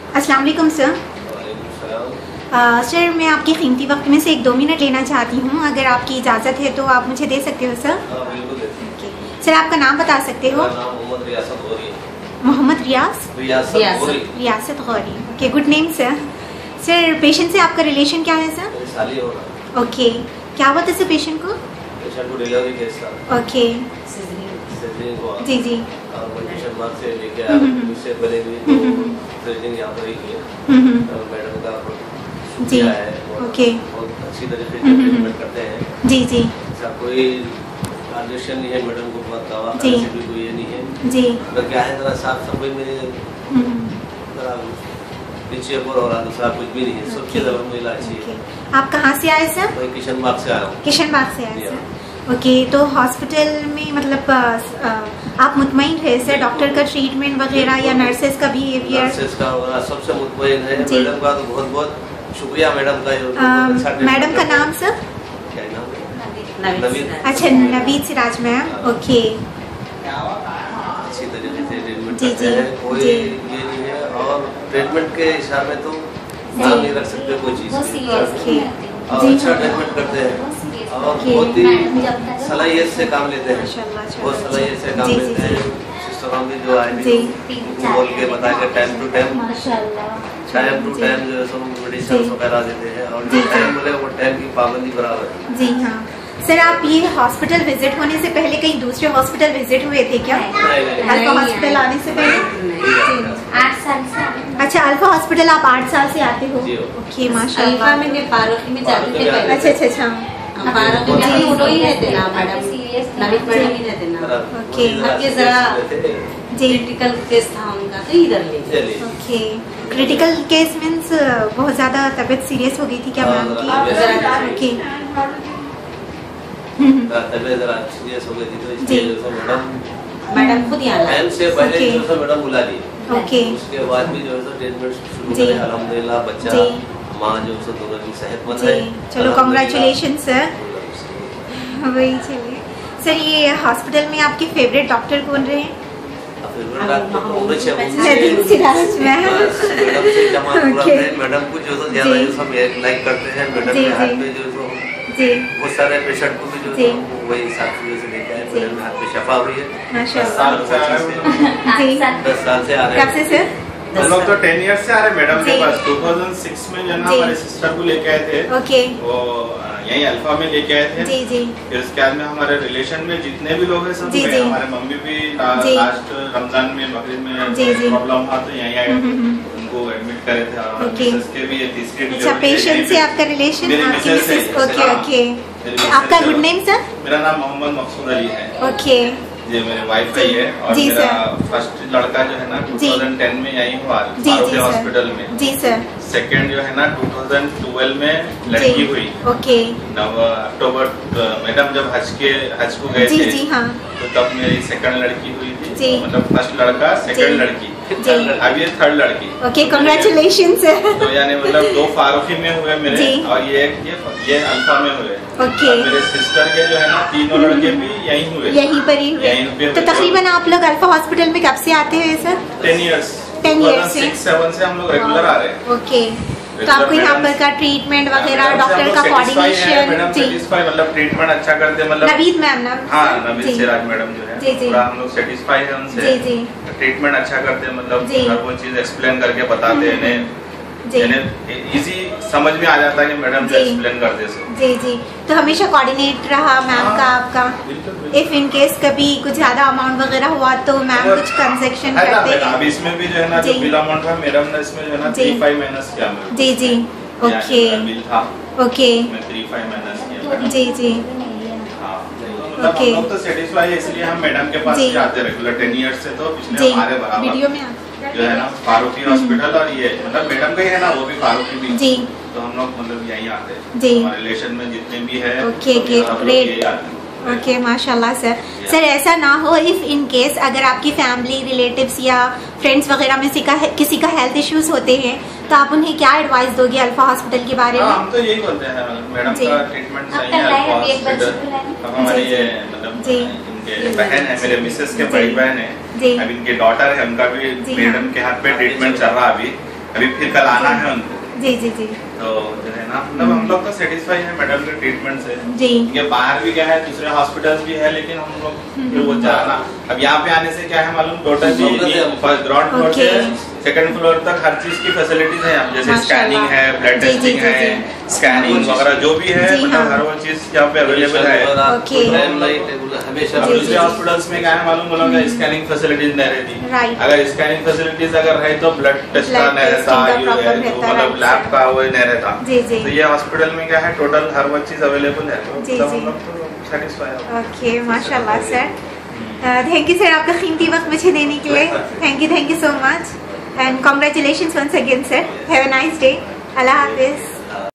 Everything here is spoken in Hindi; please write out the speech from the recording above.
अस्सलाम वालेकुम सर। सर मैं आपके कीमती वक्त में से 1-2 मिनट लेना चाहती हूँ, अगर आपकी इजाज़त है तो आप मुझे दे सकते हो सर? ओके सर, आपका नाम बता सकते हो? Mohammad Riyasat Gauri. Okay, good name sir. Sir patient से आपका रिलेशन क्या है सर? ओके, क्या हुआ था सर पेशेंट को? डिलीवरी केस था। ओके जी जी से लेके आया, उससे पहले भी ट्रेनिंग यहाँ पर ही की है। मैडम का जी है, ओके, बहुत अच्छी तरीके से ट्रीटमेंट करते हैं। जी जी ऐसा कोई ट्रांजेक्शन नहीं है मैडम को, बहुत दवा जी से भी कोई ये नहीं है जी। अगर क्या है जरा साफ सफाई में जरा पीछे और दूसरा कुछ भी नहीं है, सबसे ज्यादा महिला अच्छी है। आप कहाँ से आए सर? मैं किशन बाग से आया हूँ। किशन बाग से आए सर। ओके, तो हॉस्पिटल में मतलब आप मुतमईन है सर डॉक्टर का ट्रीटमेंट वगैरह या नर्सेस का बिहेवियर? नर्सेस का वगैरह सबसे मुतमईन है। मैडम का तो बहुत बहुत शुक्रिया मैडम का। मैडम का नाम सर? क्या नाम? नवीद। अच्छा, नवीद सिराज मैम। ओके, अच्छी तरीके से ट्रीटमेंट जी करते जी हैं, कोई जी ये नहीं है। और ट्रीटमेंट के हिसाब में तो नाम नहीं रख सकते कोई चीज़ ओके और जी अच्छा ट्रीटमेंट करते हैं और बहुत ही सलाहियत से काम लेते हैं, बहुत सलाहियत से काम लेते हैं। सिस्टर भी जो आए थे उनको बोल के बता के टाइम टू टाइम जो है सब मेडिसिन वगैरह देते हैं और जो टाइम बोले वो टाइम की पाबंदी बराबर है। जी हाँ सर, आप ये हॉस्पिटल विजिट होने से पहले कहीं दूसरे हॉस्पिटल विजिट हुए थे क्या? अल्फा हॉस्पिटल आने से पहले? 8 साल से। अच्छा, अल्फा हॉस्पिटल आप 8 साल से आते हो? ओके माशाल्लाह। में पारोकी में जाते थे पहले। अच्छा अच्छा अच्छा, पारोकी में हम दोनों ही रहते ना मैडम, नवीद मैडम ही रहते ना। ओके ये जरा जी, क्रिटिकल केस था उनका तो इधर ले। ओके, क्रिटिकल केस मीन्स बहुत ज़्यादा तबीयत सीरियस हो गई थी क्या मैम की? ओके तबीयत जरा सीरियस हो गई थी तो इसलिए जो मैडम खुद यहाँ टाइम से पहले जो है मैडम बुला ली। ओके, उसके बाद भी जो है ट्रीटमेंट शुरू करें। अल्हम्दुलिल्लाह बच्चा माँ जो है दोनों की सेहतमंद है। चलो कॉन्ग्रेचुलेशन सर। वही चलिए सर, ये हॉस्पिटल में आपके फेवरेट डॉक्टर कौन रहे? नवीद सिराज मैम। मैडम को जो ज्यादा जो सब लाइक करते हैं। मैडम के हाथ में जो वो सारे पेशेंट को भी जो वही साथी से लेके आए। मैडम के हाथ में शफा हुई है। 10 साल से आ रहे हैं। कब से सर? हम लोग तो 10 ईयर्स से आ रहे मैडम के पास। 2006 में जो है ना हमारे सिस्टर को लेके आए थे। ओके, वो यही अल्फा में लेके आए थे। जी जी। फिर उसके बाद में हमारे रिलेशन में जितने भी लोग हैं सब जी, जी। हमारे मम्मी भी लास्ट रमजान में बकरीद में जी, जी। प्रॉब्लम हुआ तो यही आए, उनको एडमिट करे थे। और ओके। के भी तीसरी अच्छा, पेशेंट से आपका रिलेशन? मेरी आपकी मिसेस है। मिसेस? Okay okay. मेरी आपका मिसेस गुड है। Name sir? मेरा नाम मोहम्मद मकसूद अली है। ओके ये मेरे वाइफ का ही है। और जी मेरा सर। फर्स्ट लड़का जो है ना 2010 में यही हुआ जी आरोग्य सर। हॉस्पिटल में। जी सर। सेकंड जो है ना 2012 में लड़की हुई। ओके अक्टूबर मैडम जब हज को गए जी थे जी हाँ तो तब मेरी सेकंड लड़की हुई थी। जी। मतलब फर्स्ट लड़का सेकंड लड़की, जी। अब ये थर्ड लड़की। Okay, congratulation sir. तो यानी मतलब 2 फारूकी में हुए मेरे जी। और ये अल्फा में हुए। ओके। और मेरे सिस्टर के जो है ना 3 लड़के भी यहीं हुए, यहीं पर ही हुए। यहीं पे तो हुए। तकरीबन आप लोग अल्फा हॉस्पिटल में कब से आते हैं सर? 10 ईयर्स 10 years से? 2006-7 से हम लोग रेगुलर आ रहे हैं। ओके, तो आपको यहाँ पर का ट्रीटमेंट वगैरह, डॉक्टर का कोऑर्डिनेशन? जी, मतलब ट्रीटमेंट अच्छा करते हैं। मतलब नवीद मैम ना? हाँ, नवीद सिराज मैडम जो है जी, जी। पूरा हम लोग सेटिस्फाई है उनसे। जी जी ट्रीटमेंट अच्छा करते हैं, मतलब जी। हर वो चीज एक्सप्लेन करके बताते हैं जी इजी समझ में आ जाता है कि मैडम जो जी। एक्सप्लेन करते सो। जी जी। तो हमेशा कोऑर्डिनेट रहा मैम का आपका? बिल्कुल इफ इन केस कभी कुछ ज्यादा अमाउंट वगैरह हुआ तो मैम कुछ कंसेक्शन है ना। करते हैं? अब इसमें भी जो है ना जो जी। बिल अमाउंट था मैडम ने इसमें जो है ना जी। 35 माइनस किया मेरे को। जी जी। ओके बिल था ओके मैं 35 माइनस किया। जी जी। हाँ, मतलब ओके। हम लोग तो सेटिस्फाई है, इसलिए हम मैडम के पास जी। ही आते रेगुलर 10 ईयर्स से। तो जी, पिछले हमारे बराबर वीडियो में जो है ना फारूकी हॉस्पिटल और ये मतलब मैडम का ही है ना, वो भी फारूकी भी। जी। तो हम लोग मतलब यहीं आते हैं। जी। हमारे रिलेशन में जितने भी है ओके, तो सब लोग ग्रेट। यहीं आते हैं। ओके माशाल्लाह सर। सर ऐसा ना हो इफ इन केस अगर आपकी फैमिली रिलेटिव्स या फ्रेंड्स वगैरह में किसी का हेल्थ इश्यूज होते हैं तो आप उन्हें क्या एडवाइस दोगे अल्फा हॉस्पिटल के बारे में? हम तो यही बोलते हैं मैडम जी। का ट्रीटमेंट सही अब है तक लाए अल्फा अभी एक बच्चे हॉस्पिटल। को लाए। अब हमारी जी, ये जी। मतलब जी। इनके बहन है, मेरे मिसेस के जी। बड़ी बहन है। जी। अब इनकी डॉटर है, उनका भी जी, मैडम हाँ। के हाथ पे ट्रीटमेंट चल रहा है अभी। अभी फिर कल आना है उनको। जी जी जी। तो जो है ना मतलब हम लोग तो सेटिस्फाई है मैडम के ट्रीटमेंट से जी। ये बाहर भी क्या है दूसरे हॉस्पिटल्स भी है, लेकिन हम लोग वो जाना अब यहाँ पे आने से क्या है मालूम, टोटली ग्राउंड फ्लोर से सेकंड फ्लोर तक हर चीज की फैसिलिटीज है, जैसे स्कैनिंग है, ब्लड टेस्टिंग है, स्कैनिंग वगैरह जो भी है, मतलब हर वो चीज यहाँ पे अवेलेबल है। अब दूसरे हॉस्पिटल्स में क्या है मालूम बोलोगे स्कैनिंग फैसिलिटीज नहीं रहती, अगर स्कैनिंग फैसिलिटीज अगर है तो ब्लड टेस्ट का नहीं रहता, मतलब लैब का वो नहीं रहता। तो ये हॉस्पिटल में क्या है टोटल हर वो चीज अवेलेबल है, तो हम लोग तो सेटिस्फाई। ओके माशाल्लाह सर, थैंक यू सर आपका कीमती वक्त मुझे देने के लिए। Thank you so much and congratulations once again sir. Have a nice day. अल्लाह हाफिज़।